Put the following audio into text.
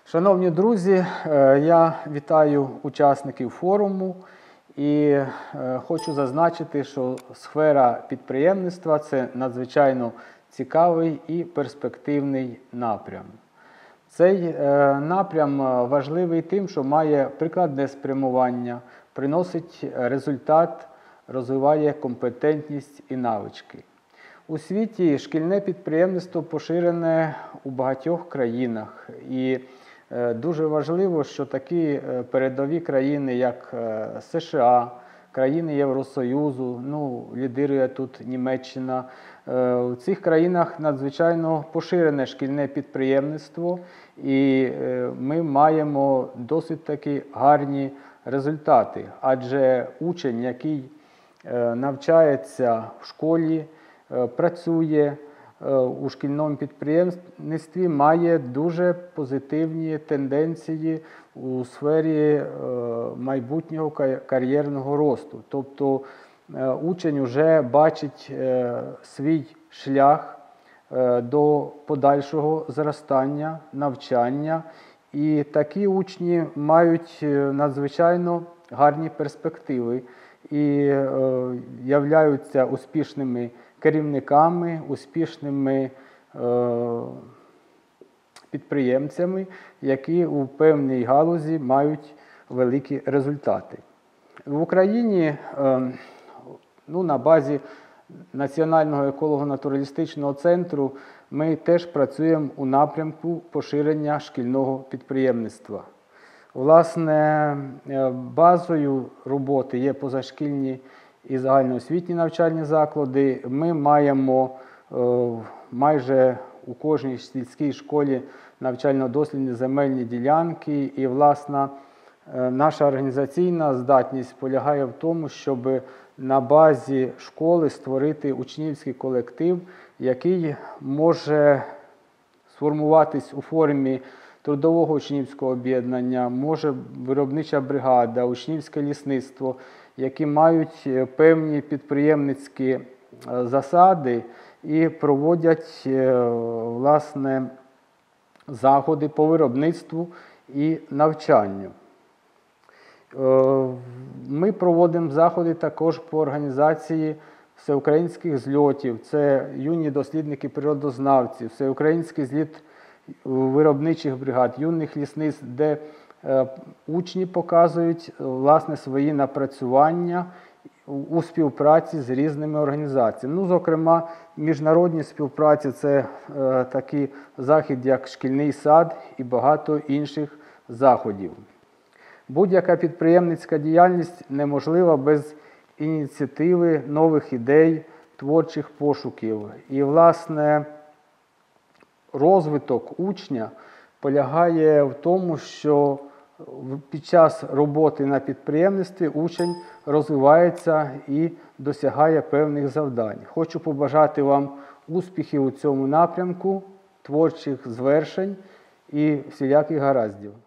Шановні друзі, я вітаю учасників форуму і хочу зазначити, що сфера підприємництва – це надзвичайно цікавий і перспективний напрям. Цей напрям важливий тим, що має прикладне спрямування, приносить результат, розвиває компетентність і навички. У світі шкільне підприємництво поширене у багатьох країнах. І дуже важливо, що такі передові країни, як США, країни Євросоюзу, лідирує тут Німеччина, у цих країнах надзвичайно поширене шкільне підприємництво, і ми маємо досить таки гарні результати. Адже учень, який навчається в школі, працює у шкільному підприємництві, має дуже позитивні тенденції у сфері майбутнього кар'єрного росту. Тобто учень вже бачить свій шлях до подальшого зростання, навчання, і такі учні мають надзвичайно гарні перспективи і являються успішними керівниками, успішними підприємцями, які у певній галузі мають великі результати. В Україні на базі Національного еколого-натуралістичного центру ми теж працюємо у напрямку поширення шкільного підприємництва. Власне, базою роботи є позашкільні і загальноосвітні навчальні заклади. Ми маємо майже у кожній сільській школі навчально-дослідні земельні ділянки. І, власне, наша організаційна здатність полягає в тому, щоб на базі школи створити учнівський колектив, який може сформуватись у формі трудового учнівського об'єднання, може виробнича бригада, учнівське лісництво, які мають певні підприємницькі засади і проводять, власне, заходи по виробництву і навчанню. Ми проводимо заходи також по організації всеукраїнських зльотів. Це юні дослідники-природознавці, всеукраїнський зліт виробничих бригад, юних лісництв, де учні показують, власне, свої напрацювання у співпраці з різними організаціями. Зокрема, міжнародні співпраці – це такий захід, як шкільний сад і багато інших заходів. Будь-яка підприємницька діяльність неможлива без ініціативи, нових ідей, творчих пошуків. І, власне, розвиток учня полягає в тому, що під час роботи на підприємництві учень розвивається і досягає певних завдань. Хочу побажати вам успіхів у цьому напрямку, творчих звершень і всіляких гараздів.